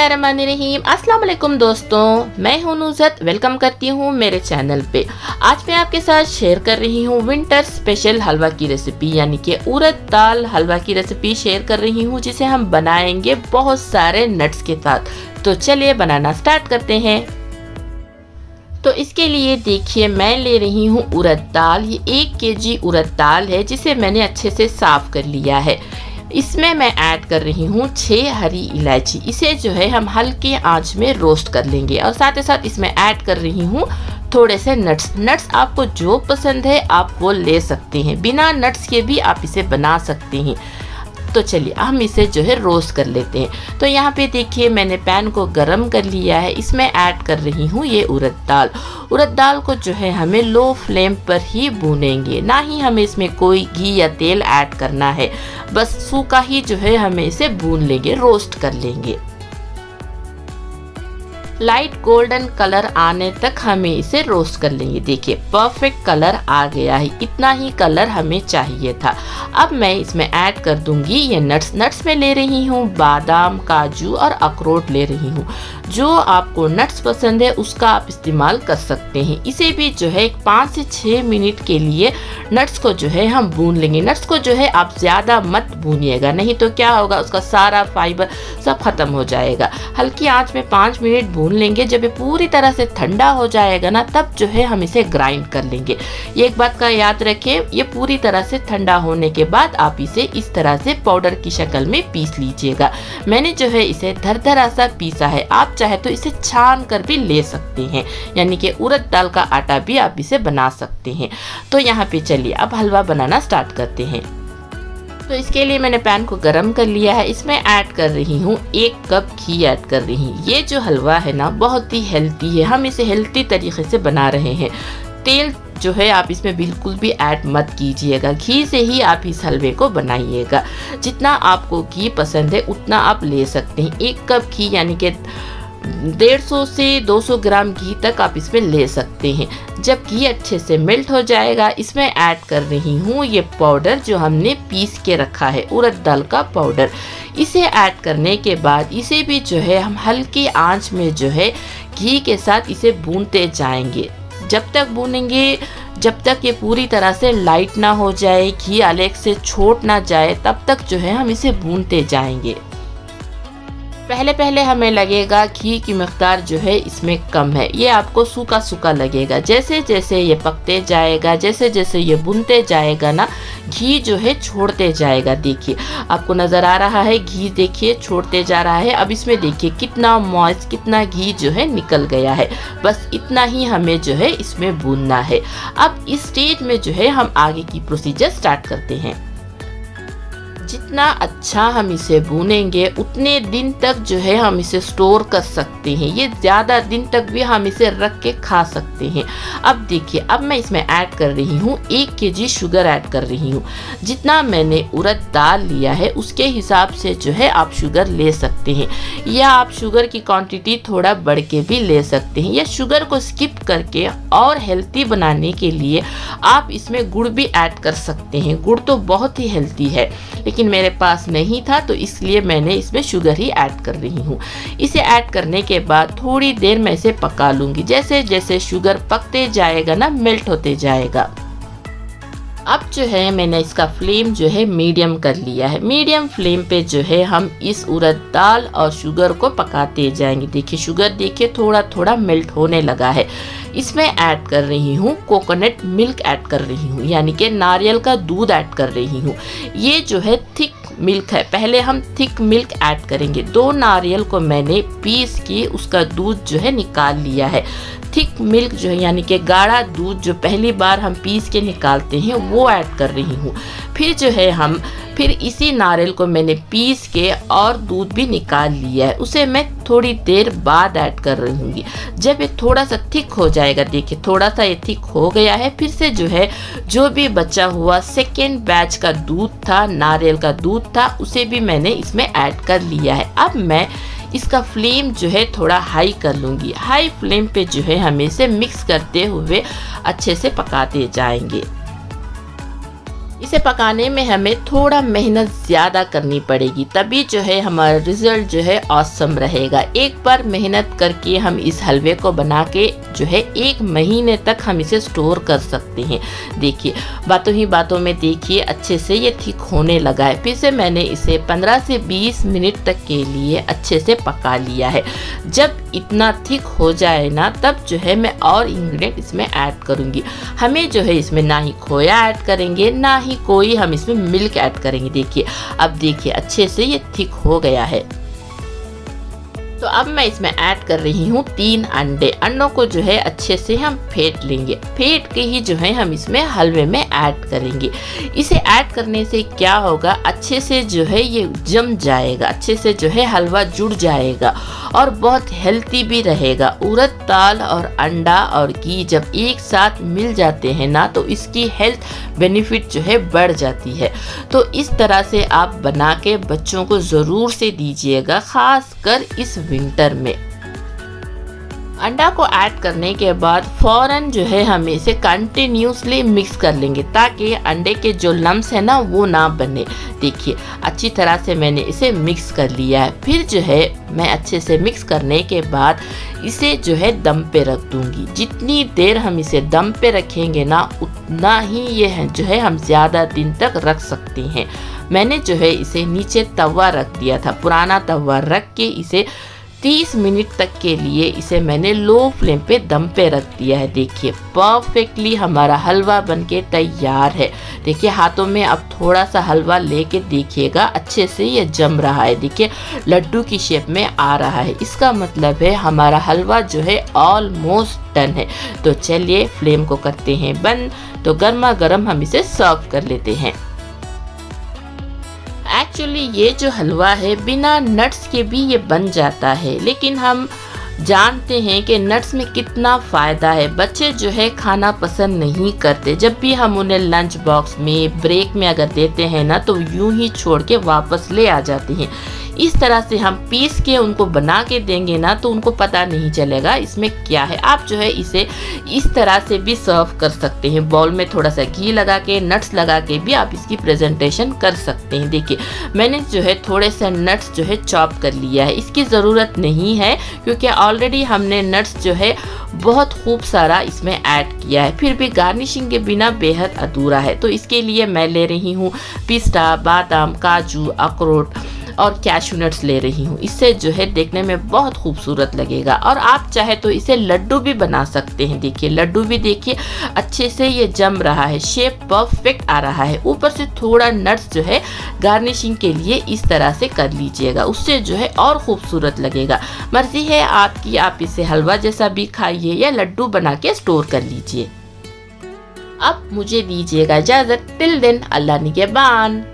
बिस्मिल्लाहिर्रहमानिर्रहीम। अस्सलाम वालेकुम दोस्तों, मैं हूं नुज़त। वेलकम करती हूं मेरे चैनल पे। आज मैं आपके साथ शेयर कर रही हूं विंटर स्पेशल हलवा की रेसिपी, यानी कि उड़द दाल हलवा की रेसिपी शेयर कर रही हूं, जिसे हम बनाएंगे बहुत सारे नट्स के साथ। तो चलिए बनाना स्टार्ट करते हैं। तो इसके लिए देखिए मैं ले रही हूँ उड़द दाल। ये 1 केजी उड़द दाल है, जिसे मैंने अच्छे से साफ कर लिया है। इसमें मैं ऐड कर रही हूँ 6 हरी इलायची। इसे जो है हम हल्के आंच में रोस्ट कर लेंगे। और साथ ही साथ इसमें ऐड कर रही हूँ थोड़े से नट्स आपको जो पसंद है आप वो ले सकते हैं। बिना नट्स के भी आप इसे बना सकते हैं। तो चलिए हम इसे जो है रोस्ट कर लेते हैं। तो यहाँ पे देखिए मैंने पैन को गरम कर लिया है। इसमें ऐड कर रही हूँ ये उड़द दाल। उड़द दाल को जो है हमें लो फ्लेम पर ही भूनेंगे, ना ही हमें इसमें कोई घी या तेल ऐड करना है। बस सूखा ही जो है हमें इसे भून लेंगे, रोस्ट कर लेंगे। लाइट गोल्डन कलर आने तक हमें इसे रोस्ट कर लेंगे। देखिए परफेक्ट कलर आ गया है, इतना ही कलर हमें चाहिए था। अब मैं इसमें ऐड कर दूंगी ये नट्स में ले रही हूँ बादाम, काजू और अखरोट ले रही हूँ। जो आपको नट्स पसंद है उसका आप इस्तेमाल कर सकते हैं। इसे भी जो है 5 से 6 मिनट के लिए नट्स को जो है हम भून लेंगे। नट्स को जो है आप ज़्यादा मत भूनिएगा, नहीं तो क्या होगा उसका सारा फाइबर सब खत्म हो जाएगा। हल्की आंच में 5 मिनट भून लेंगे। जब ये पूरी तरह से ठंडा हो जाएगा ना, तब जो है हम इसे ग्राइंड कर लेंगे। ये एक बात का याद रखें, ये पूरी तरह से ठंडा होने के बाद आप इसे इस तरह से पाउडर की शक्ल में पीस लीजिएगा। मैंने जो है इसे दरदरा सा पीसा है। आप चाहे तो इसे छान कर भी ले सकते हैं, यानी कि उड़द दाल का आटा भी आप इसे बना सकते हैं। तो यहाँ पे चलिए अब हलवा बनाना स्टार्ट करते हैं। तो इसके लिए मैंने पैन को गरम कर लिया है। इसमें ऐड कर रही हूँ 1 कप घी ऐड कर रही हूँ। ये जो हलवा है ना बहुत ही हेल्दी है, हम इसे हेल्दी तरीके से बना रहे हैं। तेल जो है आप इसमें बिल्कुल भी ऐड मत कीजिएगा, घी से ही आप इस हलवे को बनाइएगा। जितना आपको घी पसंद है उतना आप ले सकते हैं। 1 कप घी यानी कि 150 से 200 ग्राम घी तक आप इसमें ले सकते हैं। जब घी अच्छे से मेल्ट हो जाएगा, इसमें ऐड कर रही हूँ ये पाउडर जो हमने पीस के रखा है, उड़द दाल का पाउडर। इसे ऐड करने के बाद इसे भी जो है हम हल्की आंच में जो है घी के साथ इसे भूनते जाएंगे। जब तक भूनेंगे जब तक ये पूरी तरह से लाइट ना हो जाए, घी अलग से छोड़ ना जाए, तब तक जो है हम इसे भूनते जाएंगे। पहले हमें लगेगा घी की मिक़दार जो है इसमें कम है, ये आपको सूखा सूखा लगेगा। जैसे जैसे ये पकते जाएगा, जैसे जैसे ये भुनते जाएगा ना, घी जो है छोड़ते जाएगा। देखिए आपको नज़र आ रहा है घी, देखिए छोड़ते जा रहा है। अब इसमें देखिए कितना मॉइस्ट, कितना घी जो है निकल गया है। बस इतना ही हमें जो है इसमें भूनना है। अब इस स्टेज में जो है हम आगे की प्रोसीजर स्टार्ट करते हैं। जितना अच्छा हम इसे भूनेंगे उतने दिन तक जो है हम इसे स्टोर कर सकते हैं। ये ज़्यादा दिन तक भी हम इसे रख के खा सकते हैं। अब देखिए अब मैं इसमें ऐड कर रही हूँ 1 केजी शुगर ऐड कर रही हूँ। जितना मैंने उड़द दाल लिया है उसके हिसाब से जो है आप शुगर ले सकते हैं, या आप शुगर की क्वांटिटी थोड़ा बढ़ के भी ले सकते हैं, या शुगर को स्किप करके और हेल्दी बनाने के लिए आप इसमें गुड़ भी ऐड कर सकते हैं। गुड़ तो बहुत ही हेल्दी है, लेकिन मेरे पास नहीं था तो इसलिए मैंने इसमें शुगर ही ऐड कर रही हूँ। इसे ऐड करने के बाद थोड़ी देर मैं इसे पका लूँगी। जैसे जैसे शुगर पकते जाएगा ना, मेल्ट होते जाएगा। अब जो है मैंने इसका फ्लेम जो है मीडियम कर लिया है। मीडियम फ्लेम पे जो है हम इस उड़द दाल और शुगर को पकाते जाएंगे। देखिए शुगर देखिए थोड़ा थोड़ा मेल्ट होने लगा है। इसमें ऐड कर रही हूँ कोकोनट मिल्क ऐड कर रही हूँ, यानी कि नारियल का दूध ऐड कर रही हूँ। ये जो है थिक मिल्क है। पहले हम थिक मिल्क ऐड करेंगे। 2 नारियल को मैंने पीस के उसका दूध जो है निकाल लिया है। थिक मिल्क जो है यानी कि गाढ़ा दूध जो पहली बार हम पीस के निकालते हैं वो ऐड कर रही हूँ। फिर जो है फिर इसी नारियल को मैंने पीस के और दूध भी निकाल लिया है, उसे मैं थोड़ी देर बाद ऐड कर रही हूँ। जब ये थोड़ा सा थिक हो जाएगा, देखिए थोड़ा सा ये थिक हो गया है, फिर से जो है जो भी बचा हुआ सेकेंड बैच का दूध था, नारियल का दूध था, उसे भी मैंने इसमें ऐड कर लिया है। अब मैं इसका फ्लेम जो है थोड़ा हाई कर लूँगी। हाई फ्लेम पे जो है हमें इसे मिक्स करते हुए अच्छे से पकाते जाएंगे। इसे पकाने में हमें थोड़ा मेहनत ज़्यादा करनी पड़ेगी, तभी जो है हमारा रिज़ल्ट जो है ऑसम रहेगा। एक बार मेहनत करके हम इस हलवे को बना के जो है 1 महीने तक हम इसे स्टोर कर सकते हैं। देखिए बातों ही बातों में देखिए अच्छे से ये थिक होने लगा है। फिर से मैंने इसे 15 से 20 मिनट तक के लिए अच्छे से पका लिया है। जब इतना थिक हो जाए ना, तब जो है मैं और इंग्रेडिएंट इसमें ऐड करूँगी। हमें जो है इसमें ना ही खोया ऐड करेंगे, ना ही कोई हम इसमें मिल्क ऐड करेंगे। देखिए अब देखिए अच्छे से ये थिक हो गया है। तो अब मैं इसमें ऐड कर रही हूँ 3 अंडे। अंडों को जो है अच्छे से हम फेंट लेंगे, फेंट के ही जो है हम इसमें हलवे में ऐड करेंगे। इसे ऐड करने से क्या होगा, अच्छे से जो है ये जम जाएगा, अच्छे से जो है हलवा जुड़ जाएगा और बहुत हेल्थी भी रहेगा। उड़द दाल और अंडा और घी जब एक साथ मिल जाते हैं ना, तो इसकी हेल्थ बेनिफिट जो है बढ़ जाती है। तो इस तरह से आप बना के बच्चों को ज़रूर से दीजिएगा, ख़ास कर इस विंटर में। अंडा को ऐड करने के बाद फ़ौरन जो है हम इसे कंटिन्यूसली मिक्स कर लेंगे, ताकि अंडे के जो लम्स है ना वो ना बने। देखिए अच्छी तरह से मैंने इसे मिक्स कर लिया है। फिर जो है मैं अच्छे से मिक्स करने के बाद इसे जो है दम पे रख दूंगी। जितनी देर हम इसे दम पे रखेंगे ना, उतना ही ये है जो है हम ज़्यादा दिन तक रख सकते हैं। मैंने जो है इसे नीचे तवा रख दिया था, पुराना तवा रख के इसे 30 मिनट तक के लिए इसे मैंने लो फ्लेम पे दम पे रख दिया है। देखिए परफेक्टली हमारा हलवा बनके तैयार है। देखिए हाथों में अब थोड़ा सा हलवा लेके देखिएगा, अच्छे से ये जम रहा है। देखिए लड्डू की शेप में आ रहा है, इसका मतलब है हमारा हलवा जो है ऑलमोस्ट डन है। तो चलिए फ्लेम को करते हैं बंद, तो गर्मा गर्म हम इसे सर्व कर लेते हैं। एक्चुअली ये जो हलवा है बिना नट्स के भी ये बन जाता है, लेकिन हम जानते हैं कि नट्स में कितना फ़ायदा है। बच्चे जो है खाना पसंद नहीं करते, जब भी हम उन्हें लंच बॉक्स में ब्रेक में अगर देते हैं ना, तो यूं ही छोड़ के वापस ले आ जाते हैं। इस तरह से हम पीस के उनको बना के देंगे ना, तो उनको पता नहीं चलेगा इसमें क्या है। आप जो है इसे इस तरह से भी सर्व कर सकते हैं, बाउल में थोड़ा सा घी लगा के, नट्स लगा के भी आप इसकी प्रेजेंटेशन कर सकते हैं। देखिए मैंने जो है थोड़े से नट्स जो है चॉप कर लिया है, इसकी ज़रूरत नहीं है क्योंकि ऑलरेडी हमने नट्स जो है बहुत खूब सारा इसमें ऐड किया है। फिर भी गार्निशिंग के बिना बेहद अधूरा है। तो इसके लिए मैं ले रही हूँ पिस्ता, बादाम, काजू, अखरोट और कैशू नट्स ले रही हूँ। इससे जो है देखने में बहुत खूबसूरत लगेगा। और आप चाहे तो इसे लड्डू भी बना सकते हैं। देखिए लड्डू भी देखिए अच्छे से ये जम रहा है, शेप परफेक्ट आ रहा है। ऊपर से थोड़ा नट्स जो है गार्निशिंग के लिए इस तरह से कर लीजिएगा, उससे जो है और खूबसूरत लगेगा। मर्जी है आपकी, आप इसे हलवा जैसा भी खाइए या लड्डू बना के स्टोर कर लीजिए। अब मुझे दीजिएगा इजाज़त, टिल देन अल्लाह निगहबान।